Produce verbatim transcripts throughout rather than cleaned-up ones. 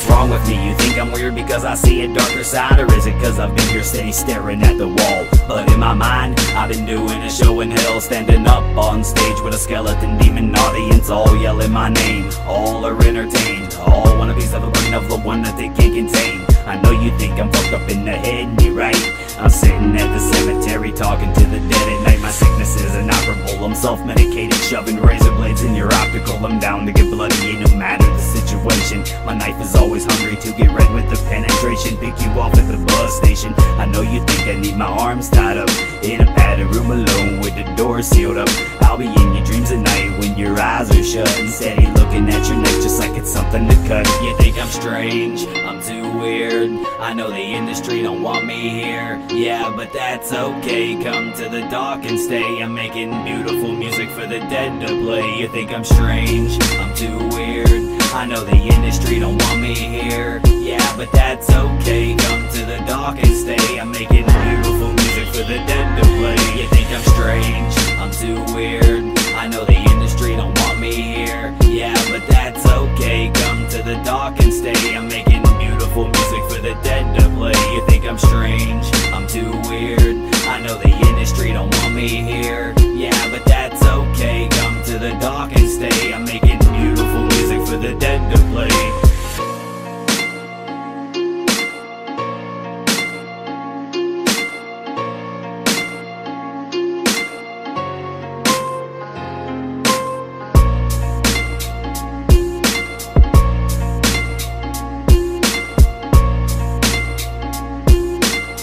what's wrong with me? You think I'm weird because I see a darker side? Or is it cause I've been here steady staring at the wall? But in my mind, I've been doing a show in hell, standing up on stage with a skeleton demon audience, all yelling my name. All are entertained, all want a piece of the brain of the one that they can't contain. I know you think I'm fucked up in the head, and you're right. I'm sitting at the cemetery talking to the dead at night. My sickness is inoperable, I'm self-medicated, shoving razor blades in your optical. I'm down to get bloody no matter the situation. My knife is always hungry to get red with the penetration. Pick you off at the bus station. I know you think I need my arms tied up in a padded room alone with the door sealed up. I'll be in your dreams at night when your eyes are shut and steady looking at your neck just like it's something to cut. You think I'm strange, I'm too weird. I know the industry don't want me here, yeah, but that's okay. Come to the dock and stay. I'm making beautiful music for the dead to play. You think I'm strange, I'm too weird. I know the industry don't want me here, yeah, but that's okay. Come to the dock and stay. I'm making beautiful music for the dead to play. You think I'm strange, I'm too weird. I know the industry don't want me here, yeah, but that's okay. Come to the dock and stay. I'm making beautiful music for the dead to play. You think I'm strange, I'm too weird. I know the industry don't want me here, yeah, but that's okay. Come to the dock and stay. I'm making beautiful music for the dead to play.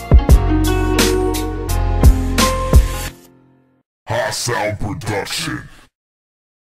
Sound Production.